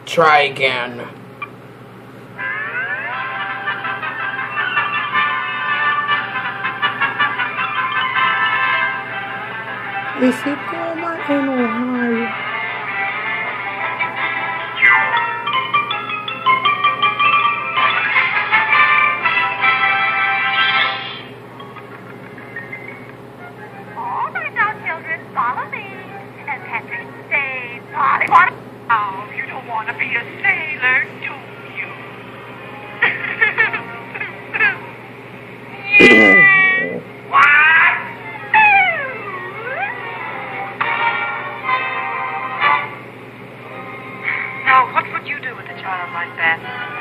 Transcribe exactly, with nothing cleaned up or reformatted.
Try again. Is he Thelma in Ohio? All right now, children, follow me. And Patrick, say, Polly, Polly. Oh, you don't want to be a sailor, do you? What? Now, what would you do with a child like that?